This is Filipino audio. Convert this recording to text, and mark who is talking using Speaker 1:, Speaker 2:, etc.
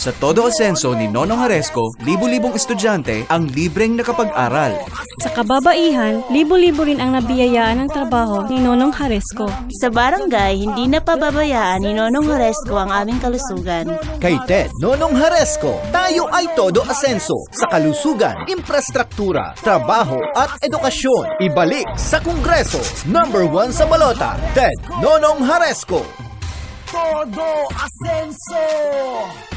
Speaker 1: Sa Todo Asenso ni Nonong Haresco, libu-libong estudyante ang libreng nakapag-aral.
Speaker 2: Sa kababaihan, libo-libo rin ang nabiyayaan ng trabaho ni Nonong Haresco.
Speaker 3: Sa barangay, hindi na pababayaan ni Nonong Haresco ang aming kalusugan.
Speaker 4: Kay Ted Nonong Haresco, tayo ay Todo Asenso sa kalusugan, infrastruktura, trabaho at edukasyon. Ibalik sa Kongreso. Number 1 sa balota, Ted Nonong Haresco.
Speaker 5: Todo Asenso!